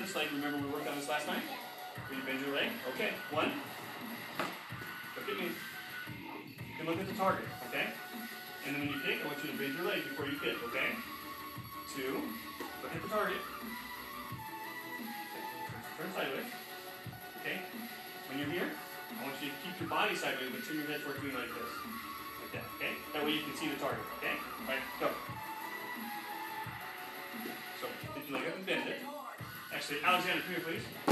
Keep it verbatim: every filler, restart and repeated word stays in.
just like, remember we worked on this last night? Will you bend your leg? Okay, one. Look at me. You can look at the target, okay? And then when you kick, I want you to bend your leg before you kick, okay? Two. Look at the target. Okay. Turn sideways. Okay? When you're here, I want you to keep your body sideways, but turn your head towards me like this. Like that, okay? That way you can see the target, okay? All right, go. So, pick your leg up and bend it. Actually, Alexander, come here, please.